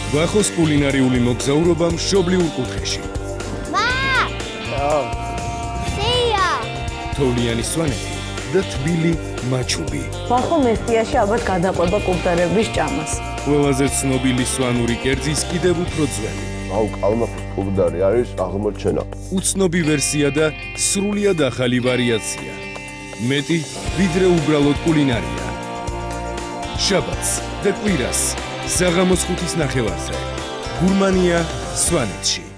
ვახოს კულინარიული მოგზაურობა მშობლიურ კუთხეში. სეია! თოვლიანი სვანეთი და თბილი მაჩუბი. ვახო მესტიაში ალბათ გადაყვება კუბდარების ჭამას. ყველაზე ცნობილი სვანური კერძის კიდევ უფრო ძველი. აუ, კალმახის კუბდარი არის აღმოჩენა. უცნობი ვერსია და სრულიად ახალი ვარიაცია. მეტი ვიდრე უბრალოდ კულინარია. შაბათს და კვირას საღამოს 5:30-ზე. გურმანია სვანეთში.